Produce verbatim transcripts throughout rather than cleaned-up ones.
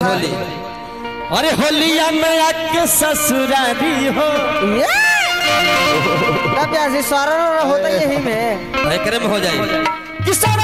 होली। अरे होलिया में आके ससुरारी हो तब ऐसे सारा होता यही में एकरे में हो जाए कि सारा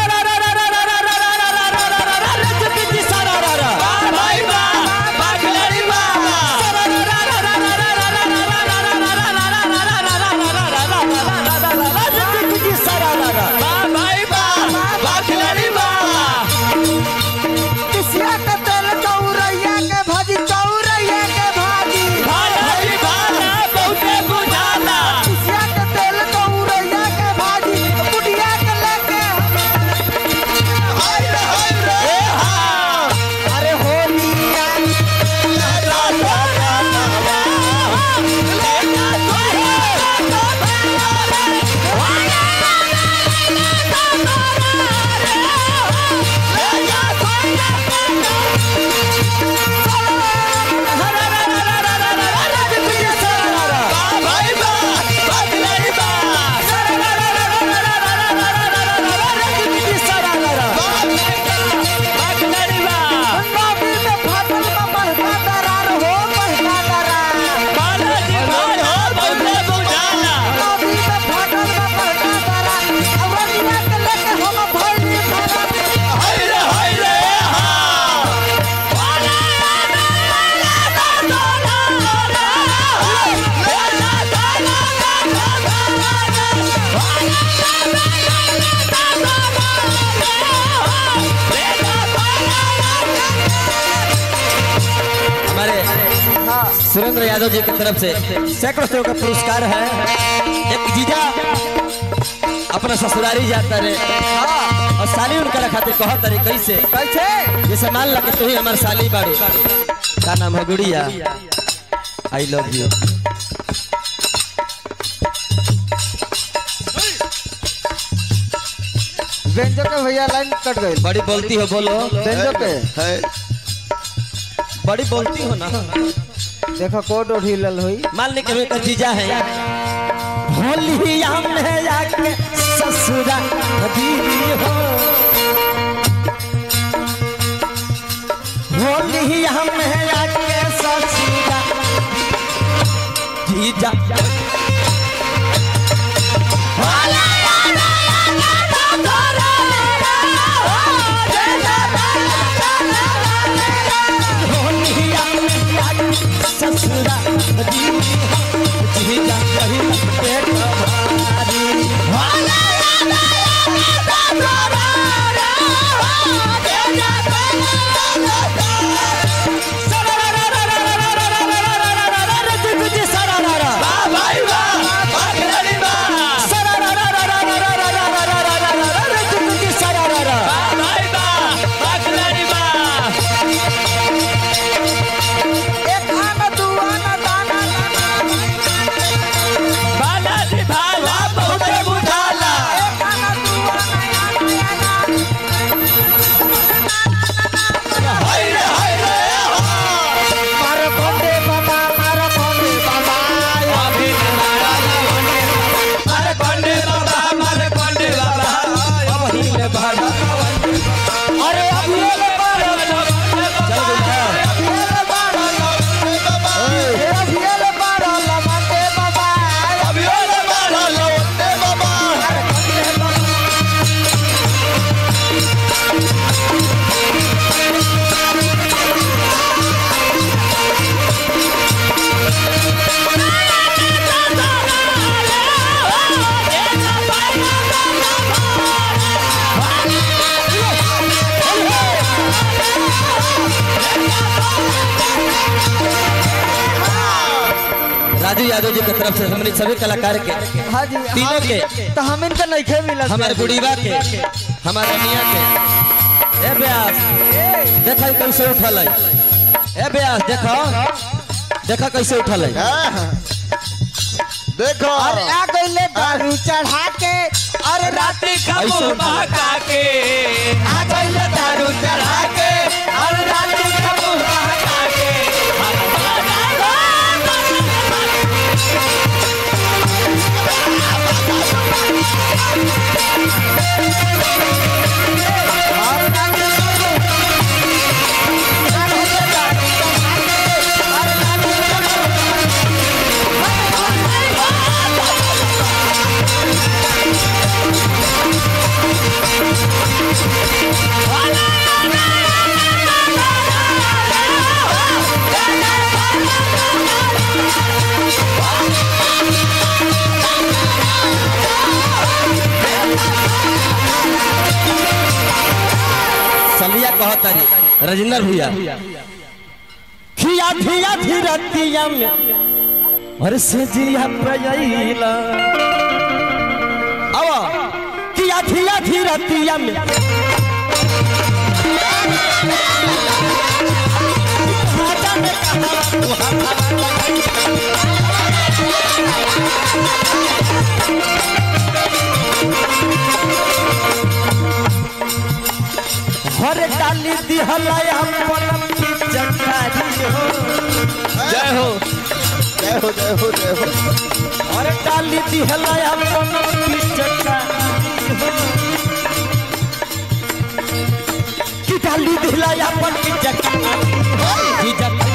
सुरेंद्र यादव जी की तरफ से सैकड़ों सौ का पुरस्कार है। एक जीजा अपना ससुरारी जाता रे और साली उनका खातिर कह तरी कैसे कैसे जैसे मान ला कि तू ही हमार साली बाड़ू का नाम है गुड़िया आई लव यू। बेंजो के भैया लाइन कट गई। बड़ी बोलती हो बोलो बेंजो के है बड़ी बोलती हो ना देखो कोट उठी लल हुई मान ली कि का जीजा है होलिया में आके ससुरा दीदी हो होलिया में आके ससुरा जीजा ससुरा जीजा कही पेट भारी राजू यादव जी की तरफ से हमारे सभी कलाकार के हाँ जी तीनों के तो हम इनका नहीं खे मिला हमारे बुढ़ीवा के हमारे मियाँ के ए ब्यास देखा कैसे उठल है ए ब्यास देखो देखा कैसे उठल है देखो अरे आ गइले दारू चढ़ा के अरे रात्रि का बहका के आ गइले दारू चढ़ा के अरे रात्रि का बहका के और तारी राजेंद्र भैया खिया खिया धीरतिया में और से जिया प्रयला आवा खिया खिया धीरतिया में राजा ने कहा हर डाली दिहला हम की चकारी हो जय हो जय हो जय हो जय हो हर डाली दिहला हम की चकारी हो की डाली दिहला अपन की चकारी की चकारी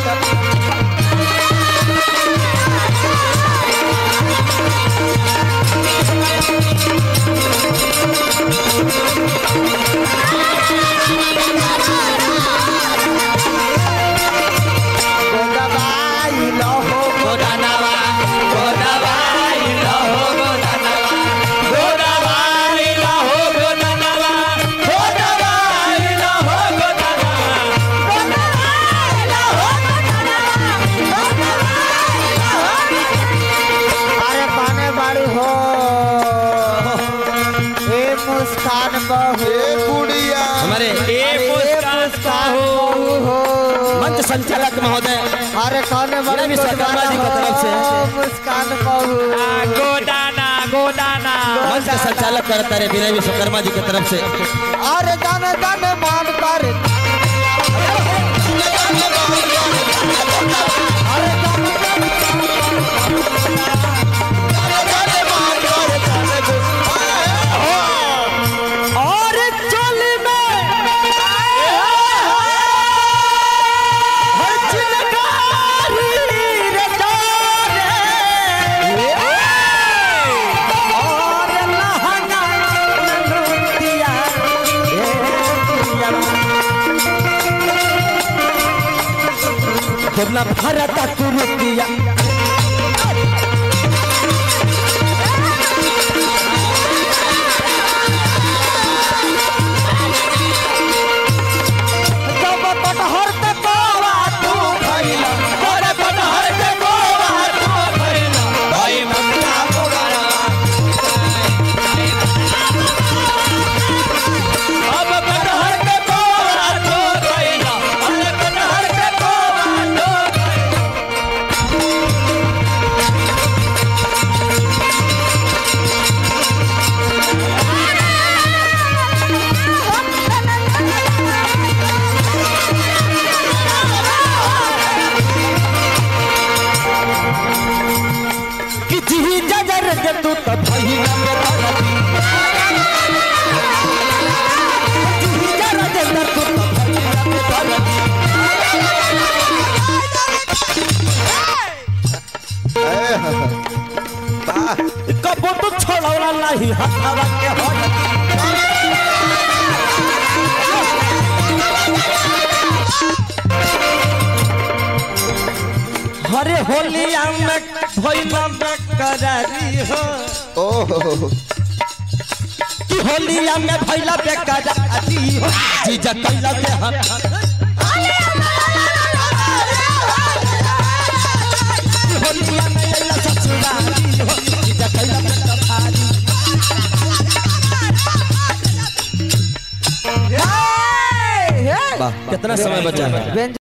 संचालक महोदय अरे कौन बड़े विश्वकर्मा जी की तरफ से मुस्कान बहू गोदाना गोदाना मंच का संचालक करता है विनय विश्वकर्मा जी की तरफ से अरे दान दान मान कर ना भारत कुरुतिया जब कटहर के कोवा तू खइला तोरे कटहर के कोवा तू खइला भाई मक्का मोगरा अब कटहर के कोवा तू खइला अरे कटहर के तू तो भाई में धरती जीजा राजेंद्र तू तो भाई में धरती कबो तो छोड़ौला नहीं हवा के हो हरे होलिया में भइला बेकरारी हो ओहो कि होलिया में भइला बेकरारी हो जीजा कइला दे हम होलिया में आइला ससुरारी हो जीजा कइला बेकरारी वाह कितना समय बचा है।